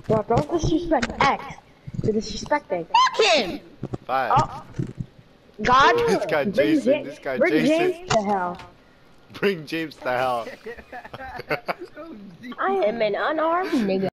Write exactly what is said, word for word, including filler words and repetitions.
Bro, don't disrespect X. You're disrespecting. Fuck him! Five. Oh. God. This guy Bring Jason, Ja- this guy bring Jason. James to hell. Bring James to hell. I am an unarmed nigga.